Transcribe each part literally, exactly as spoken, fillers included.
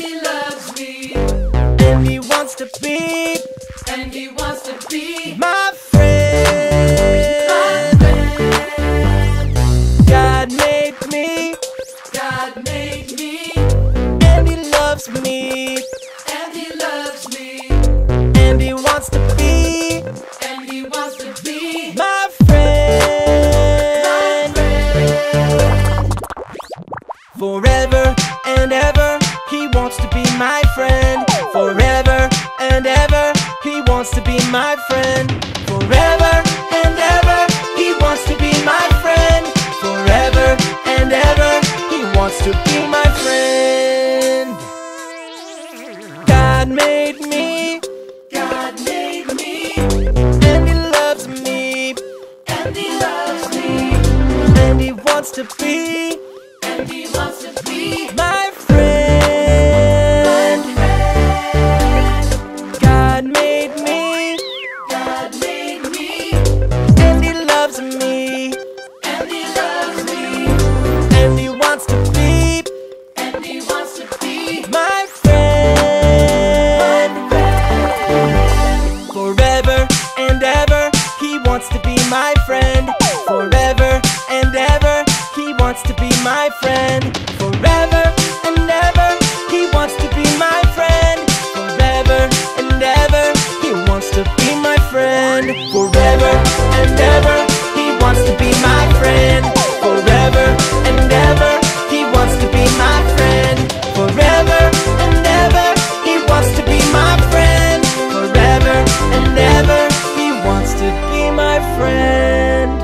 he loves me. And he wants to be, and he wants to be my friend. My friend. God made me, God made me, and he loves me, and he loves me, and he wants to be, and he wants to be my friend. My friend. Forever and ever, he wants to be my friend. Forever and ever, he wants to be my friend. Forever and ever, he wants to be my friend. Forever and ever, he wants to be my friend. God made me, God made me, and he loves me, and he loves me, and he wants to be and he wants to be my friend. my friend. God made me, God made me, and he loves me, and he loves me, and he wants to be and he wants to be my friend. my friend. Forever and ever, he wants to be my friend. Forever and ever, he wants to be my friend. Forever and ever, he wants to be my friend. Forever and ever, he wants to be my friend. Forever and ever, he wants to be my friend. Forever and ever, he wants to be my friend. Forever and ever, he wants to be my friend. Forever and ever, he wants to be my friend.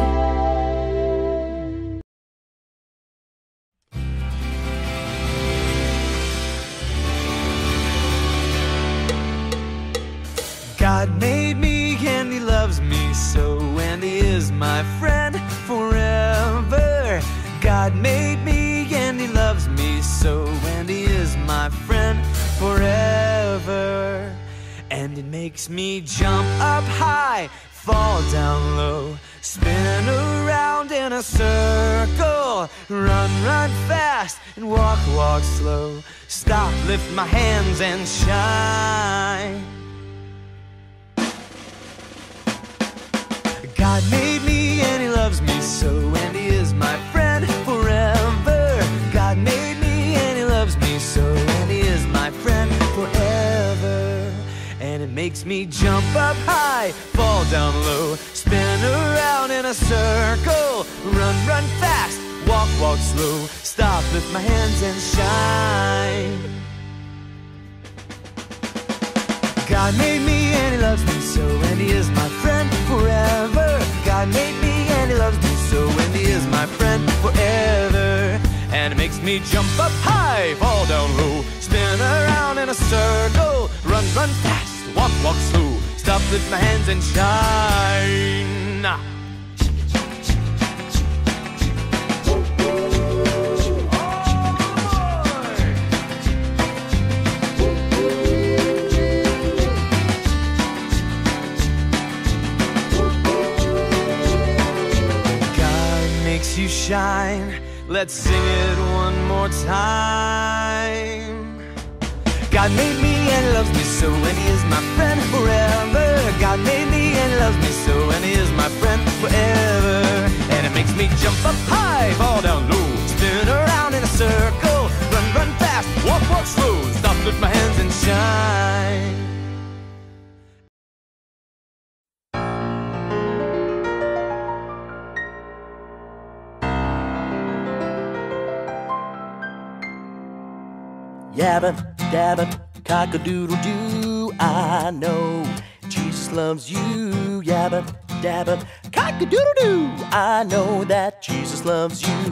God made me and he loves me so, and he is my friend forever. God made me and he loves me so, and he is my friend forever. And it makes me jump up high, fall down low, spin around in a circle, run, run fast, and walk, walk slow, stop, lift my hands and shine. God made me and he loves me so, and he is my friend forever. God made me and he loves me so, and he is my friend forever. And it makes me jump up high, fall down low, spin around in a circle, run, run fast, walk, walk slow, stop, lift my hands and shine. God made me and he loves me so, and he is my friend forever. God made me and he loves me so, and he is my friend forever. And it makes me jump up high, fall down low, spin around in a circle, run, run fast, walk, walk slow, stop, lift my hands and shine. You shine, let's sing it one more time. God made me and he loves me so, and he is my friend forever. God made me and he loves me so, and he is my friend forever. And it makes me jump up high, fall down low, spin around in a circle, run, run fast, walk, walk slow, stop, lift my hands and shine. Yabba, dabba, cock-a-doodle-doo, I know Jesus loves you. Yabba, dabba, cock-a-doodle-doo, I know that Jesus loves you.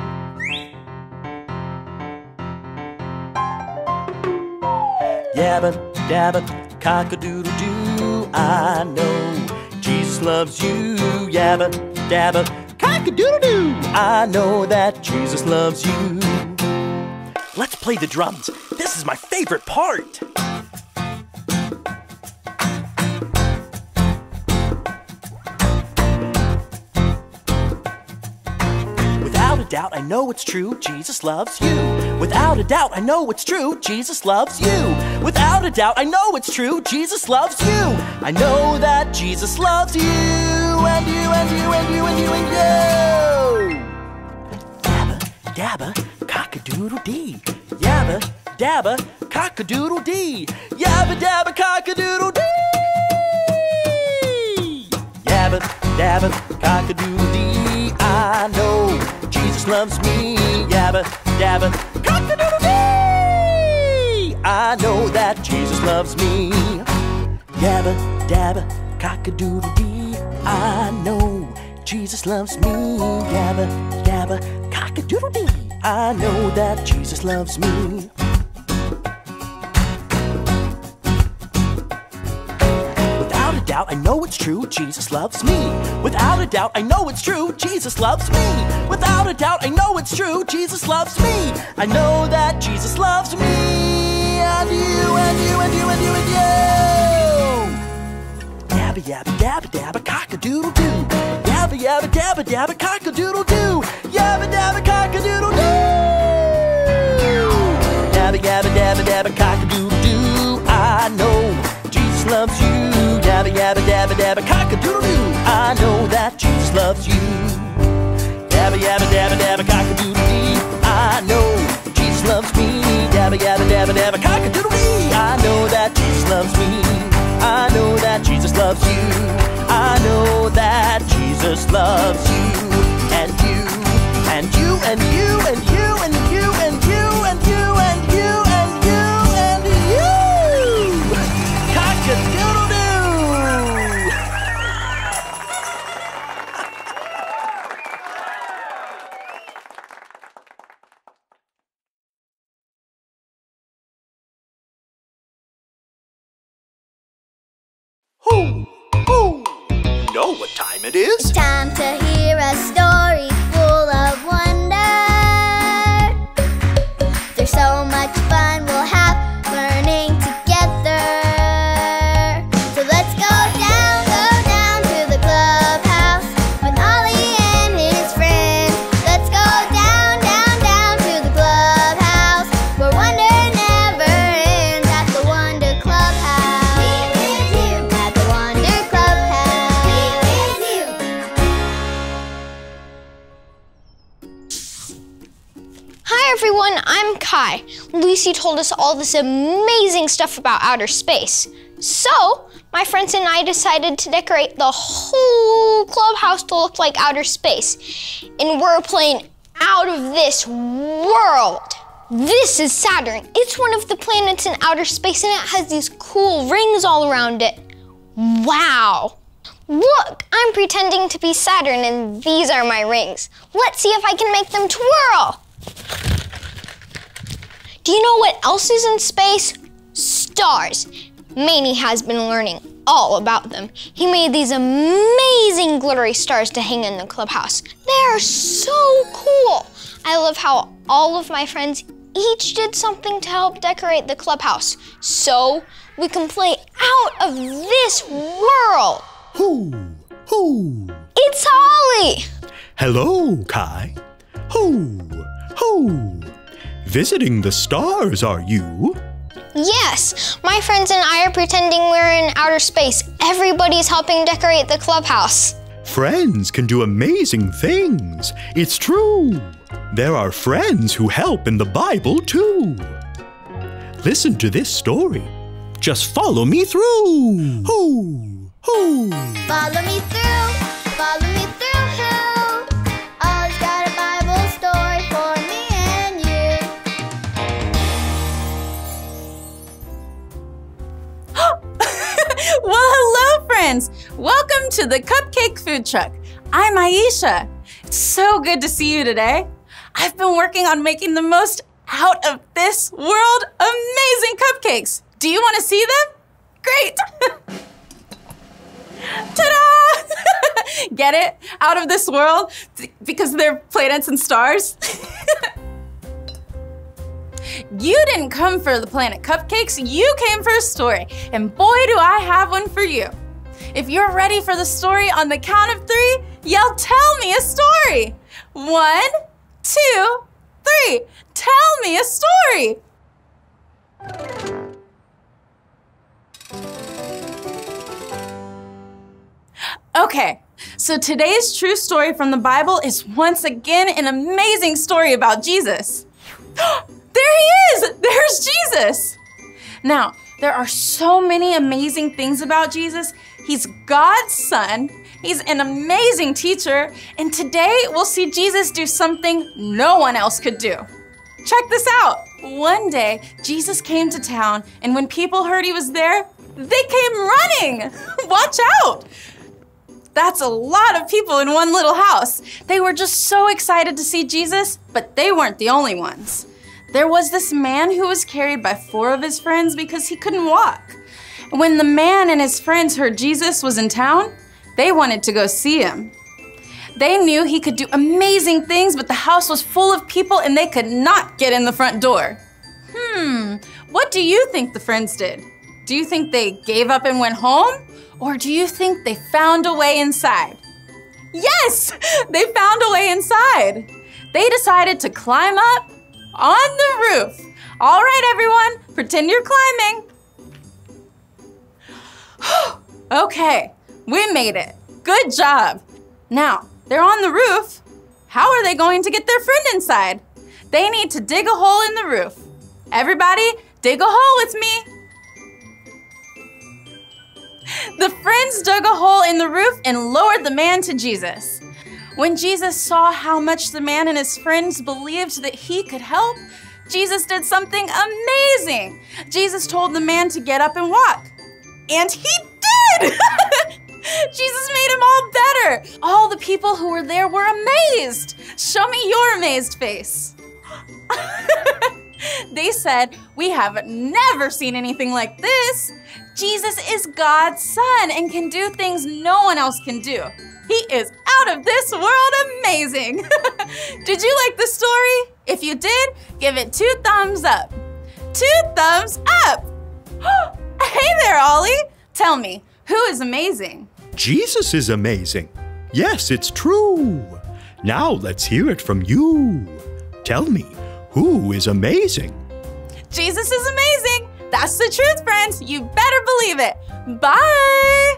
Yabba, dabba, cock-a-doodle-doo, I know Jesus loves you. Yabba, dabba, cock-a-doodle-doo, I know that Jesus loves you. Let's play the drums. This is my favorite part. Without a doubt, I know it's true, Jesus loves you. Without a doubt, I know it's true, Jesus loves you. Without a doubt, I know it's true, Jesus loves you. I know that Jesus loves you, and you, and you, and you, and you, and you. Dabba, dabba, cock-a-doodle-dee. Yabba, dabba, cock-a-doodle-dee. Yabba, dabba, cock-a-doodle-dee. Yabba, dabba, cock-a-doodle-dee. I know Jesus loves me. Yabba, dabba, cock-a-doodle-dee. I know that Jesus loves me. Yabba, dabba, cock-a-doodle-dee. I know Jesus loves me. Yabba, dabba, cock-a-doodle-dee. I know that Jesus loves me. Without a doubt, I know it's true, Jesus loves me. Without a doubt, I know it's true, Jesus loves me. Without a doubt, I know it's true, Jesus loves me. I know that Jesus loves me. And you, and you, and you, and you, and you. Yabba, yabba, dabba, dabba, cock-a-doodle-doo. Yabba, yabba, dabba, dabba, cock-a-doodle-doo. Yabba, dabba, cock-a-doodle-doo. Yabba, yabba, dabba, dabba, cock-a-doodle-doo. I know Jesus loves you. Yabba, yabba, dabba, dabba, cock-a-doodle-doo. I know that Jesus loves you. Yabba, yabba, dabba, dabba, cock-a-doodle-dee. I know Jesus loves me. Yabba, yabba, dabba, dabba, cock-a-doodle-dee. I know that Jesus loves me. I know that Jesus loves you. I know that Jesus loves you. And you, and you, and you, and you, and you, and you, and you, and you, and you, and you. Cock-a-doodle-doo. Who, who, you know what time it is? It's time to hear a story full of wonder. There's so much fun we'll have learning together. So let's go down, go down to the clubhouse with Ollie and his friends. Let's go down, down, down to the clubhouse where wonder never ends at the Wonder Clubhouse. Be with you at the Wonder Clubhouse. Be with you. Hi everyone, I'm Kai. Lucy told us all this amazing stuff about outer space. So, my friends and I decided to decorate the whole clubhouse to look like outer space. And we're playing out of this world. This is Saturn. It's one of the planets in outer space and it has these cool rings all around it. Wow. Look, I'm pretending to be Saturn and these are my rings. Let's see if I can make them twirl. Do you know what else is in space? Stars. Manny has been learning all about them. He made these amazing glittery stars to hang in the clubhouse. They are so cool. I love how all of my friends each did something to help decorate the clubhouse so we can play out of this world. Who? Who? It's Holly. Hello, Kai. Who? Who? Visiting the stars, are you? Yes, my friends and I are pretending we're in outer space. Everybody's helping decorate the clubhouse. Friends can do amazing things. It's true. There are friends who help in the Bible, too. Listen to this story. Just follow me through. Who? Who? Follow me through, follow me through, who? Ollie's got a Bible story for me and you. Well, hello, friends. Welcome to the Cupcake Food Truck. I'm Aisha. It's so good to see you today. I've been working on making the most out of this world amazing cupcakes. Do you want to see them? Great. Ta-da! Get it? Out of this world? Because they're planets and stars? You didn't come for the planet cupcakes, you came for a story. And boy, do I have one for you. If you're ready for the story on the count of three, yell, "Tell me a story." One, two, three. Tell me a story. Okay, so today's true story from the Bible is once again an amazing story about Jesus. There he is! There's Jesus! Now, there are so many amazing things about Jesus. He's God's son, he's an amazing teacher, and today we'll see Jesus do something no one else could do. Check this out. One day, Jesus came to town, and when people heard he was there, they came running. Watch out! That's a lot of people in one little house. They were just so excited to see Jesus, but they weren't the only ones. There was this man who was carried by four of his friends because he couldn't walk. When the man and his friends heard Jesus was in town, they wanted to go see him. They knew he could do amazing things, but the house was full of people and they could not get in the front door. Hmm, what do you think the friends did? Do you think they gave up and went home? Or do you think they found a way inside? Yes, they found a way inside. They decided to climb up on the roof. All right, everyone, pretend you're climbing. Okay, we made it. Good job. Now, they're on the roof. How are they going to get their friend inside? They need to dig a hole in the roof. Everybody, dig a hole with me. The friends dug a hole in the roof and lowered the man to Jesus. When Jesus saw how much the man and his friends believed that he could help, Jesus did something amazing. Jesus told the man to get up and walk. And he did! Jesus made him all better. All the people who were there were amazed. Show me your amazed face. They said, we have never seen anything like this. Jesus is God's son and can do things no one else can do. He is out of this world amazing. Did you like the story? If you did, give it two thumbs up. Two thumbs up. Hey there, Ollie. Tell me, who is amazing? Jesus is amazing. Yes, it's true. Now let's hear it from you. Tell me, who is amazing? Jesus is amazing. That's the truth, friends. You better believe it. Bye.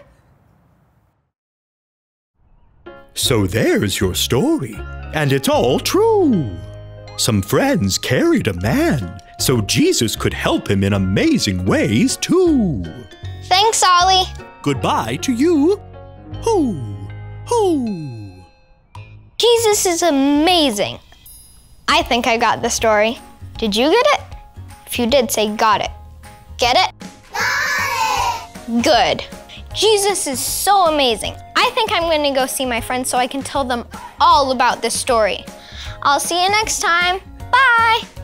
So there's your story, and it's all true. Some friends carried a man, so Jesus could help him in amazing ways too. Thanks, Ollie. Goodbye to you. Hoo, hoo. Jesus is amazing. I think I got the story. Did you get it? If you did, say got it. Get it? Got it! Good. Jesus is so amazing. I think I'm gonna go see my friends so I can tell them all about this story. I'll see you next time. Bye.